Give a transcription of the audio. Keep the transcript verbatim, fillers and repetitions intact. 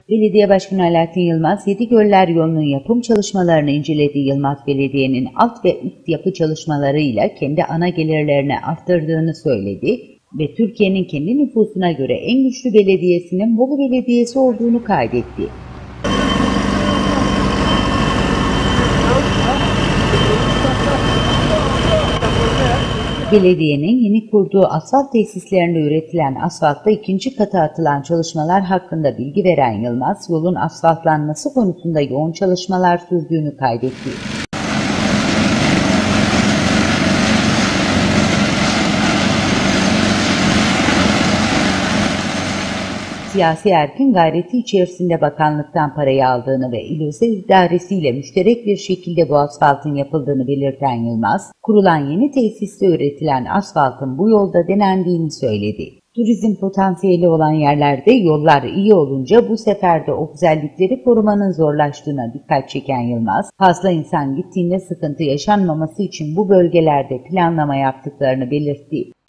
Belediye Başkanı Alaaddin Yılmaz, Yedigöller yolunun yapım çalışmalarını inceledi. Yılmaz, belediyenin alt ve üst yapı çalışmalarıyla kendi ana gelirlerini arttırdığını söyledi ve Türkiye'nin kendi nüfusuna göre en güçlü belediyesinin Bolu Belediyesi olduğunu kaydetti. Belediyenin yeni kurduğu asfalt tesislerinde üretilen asfaltta ikinci kata atılan çalışmalar hakkında bilgi veren Yılmaz, yolun asfaltlanması konusunda yoğun çalışmalar sürdüğünü kaydetti. Siyasi erkin gayreti içerisinde bakanlıktan parayı aldığını ve il özel idaresiyle müşterek bir şekilde bu asfaltın yapıldığını belirten Yılmaz, kurulan yeni tesiste üretilen asfaltın bu yolda denendiğini söyledi. Turizm potansiyeli olan yerlerde yollar iyi olunca bu sefer de o güzellikleri korumanın zorlaştığına dikkat çeken Yılmaz, fazla insan gittiğinde sıkıntı yaşanmaması için bu bölgelerde planlama yaptıklarını belirtti.